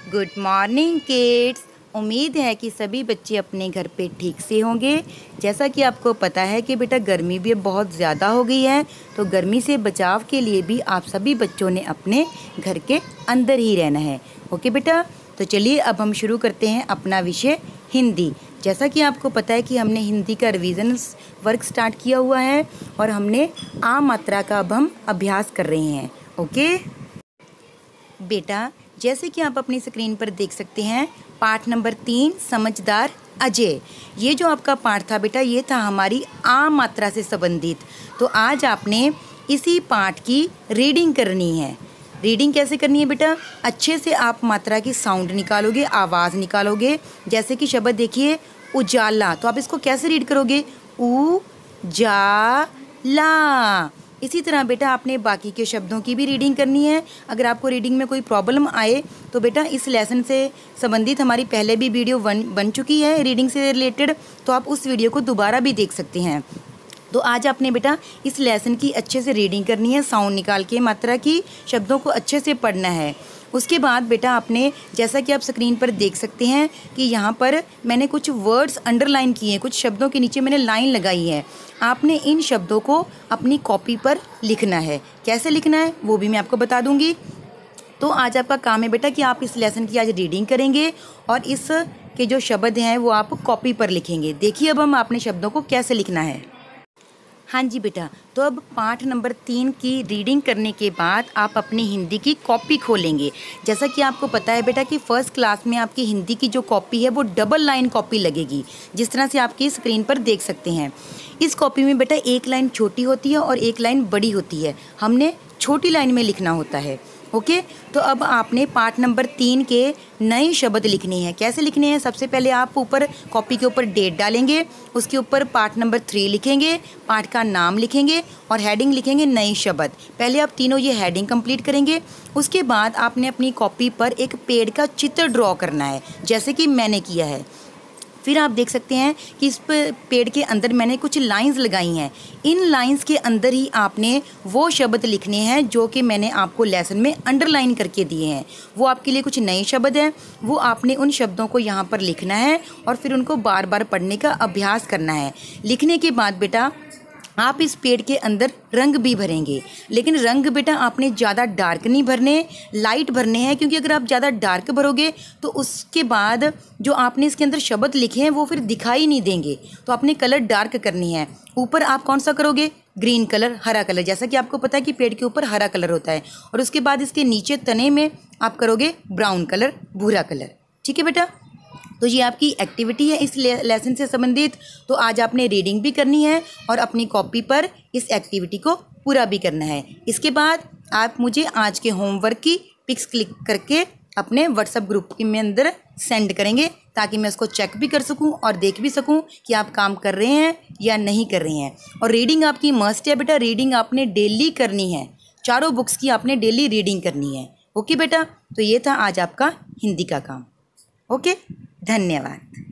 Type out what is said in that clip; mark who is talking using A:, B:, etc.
A: Good morning kids. उम्मीद है कि सभी बच्चे अपने घर पे ठीक से होंगे। जैसा कि आपको पता है कि बेटा गर्मी भी बहुत ज़्यादा हो गई है, तो गर्मी से बचाव के लिए भी आप सभी बच्चों ने अपने घर के अंदर ही रहना है। ओके बेटा, तो चलिए अब हम शुरू करते हैं अपना विषय हिंदी। जैसा कि आपको पता है कि हमने हिंदी का रिवीजन वर्क स्टार्ट किया हुआ है और हमने आ मात्रा का अब हम अभ्यास कर रहे हैं। ओके बेटा, जैसे कि आप अपनी स्क्रीन पर देख सकते हैं, पाठ नंबर 3 समझदार अजय। ये जो आपका पाठ था बेटा, ये था हमारी आ मात्रा से संबंधित। तो आज आपने इसी पाठ की रीडिंग करनी है। रीडिंग कैसे करनी है बेटा? अच्छे से आप मात्रा की साउंड निकालोगे, आवाज़ निकालोगे। जैसे कि शब्द देखिए उजाला, तो आप इसको कैसे रीड करोगे? उ जा ला। इसी तरह बेटा आपने बाकी के शब्दों की भी रीडिंग करनी है। अगर आपको रीडिंग में कोई प्रॉब्लम आए तो बेटा इस लेसन से संबंधित हमारी पहले भी वीडियो बन चुकी है रीडिंग से रिलेटेड, तो आप उस वीडियो को दोबारा भी देख सकते हैं। तो आज आपने बेटा इस लेसन की अच्छे से रीडिंग करनी है, साउंड निकाल के मात्रा की, शब्दों को अच्छे से पढ़ना है। उसके बाद बेटा आपने, जैसा कि आप स्क्रीन पर देख सकते हैं कि यहाँ पर मैंने कुछ वर्ड्स अंडरलाइन किए हैं, कुछ शब्दों के नीचे मैंने लाइन लगाई है। आपने इन शब्दों को अपनी कॉपी पर लिखना है। कैसे लिखना है वो भी मैं आपको बता दूंगी। तो आज आपका काम है बेटा कि आप इस लेसन की आज रीडिंग करेंगे और इस के जो शब्द हैं वो आप कॉपी पर लिखेंगे। देखिए अब हम आपने शब्दों को कैसे लिखना है। हाँ जी बेटा, तो अब पाठ नंबर 3 की रीडिंग करने के बाद आप अपनी हिंदी की कॉपी खोलेंगे। जैसा कि आपको पता है बेटा कि फर्स्ट क्लास में आपकी हिंदी की जो कॉपी है वो डबल लाइन कॉपी लगेगी, जिस तरह से आपकी स्क्रीन पर देख सकते हैं। इस कॉपी में बेटा एक लाइन छोटी होती है और एक लाइन बड़ी होती है। हमने छोटी लाइन में लिखना होता है। ओके, तो अब आपने पाठ नंबर 3 के नए शब्द लिखने हैं। कैसे लिखने हैं? सबसे पहले आप ऊपर कॉपी के ऊपर डेट डालेंगे, उसके ऊपर पाठ नंबर 3 लिखेंगे, पाठ का नाम लिखेंगे और हेडिंग लिखेंगे नए शब्द। पहले आप तीनों ये हेडिंग कंप्लीट करेंगे। उसके बाद आपने अपनी कॉपी पर एक पेड़ का चित्र ड्रॉ करना है, जैसे कि मैंने किया है। फिर आप देख सकते हैं कि इस पेड़ के अंदर मैंने कुछ लाइंस लगाई हैं। इन लाइंस के अंदर ही आपने वो शब्द लिखने हैं जो कि मैंने आपको लेसन में अंडरलाइन करके दिए हैं। वो आपके लिए कुछ नए शब्द हैं, वो आपने उन शब्दों को यहाँ पर लिखना है और फिर उनको बार बार पढ़ने का अभ्यास करना है। लिखने के बाद बेटा आप इस पेड़ के अंदर रंग भी भरेंगे, लेकिन रंग बेटा आपने ज़्यादा डार्क नहीं भरने, लाइट भरने हैं, क्योंकि अगर आप ज़्यादा डार्क भरोगे तो उसके बाद जो आपने इसके अंदर शब्द लिखे हैं वो फिर दिखाई नहीं देंगे। तो आपने कलर डार्क करनी है। ऊपर आप कौन सा करोगे? ग्रीन कलर, हरा कलर, जैसा कि आपको पता है कि पेड़ के ऊपर हरा कलर होता है। और उसके बाद इसके नीचे तने में आप करोगे ब्राउन कलर, भूरा कलर। ठीक है बेटा, तो ये आपकी एक्टिविटी है इस लेसन से संबंधित। तो आज आपने रीडिंग भी करनी है और अपनी कॉपी पर इस एक्टिविटी को पूरा भी करना है। इसके बाद आप मुझे आज के होमवर्क की पिक्स क्लिक करके अपने व्हाट्सएप ग्रुप में अंदर सेंड करेंगे, ताकि मैं उसको चेक भी कर सकूं और देख भी सकूं कि आप काम कर रहे हैं या नहीं कर रहे हैं। और रीडिंग आपकी मस्ट है बेटा, रीडिंग आपने डेली करनी है। चारों बुक्स की आपने डेली रीडिंग करनी है। ओके बेटा, तो ये था आज आपका हिंदी का काम। ओके, धन्यवाद।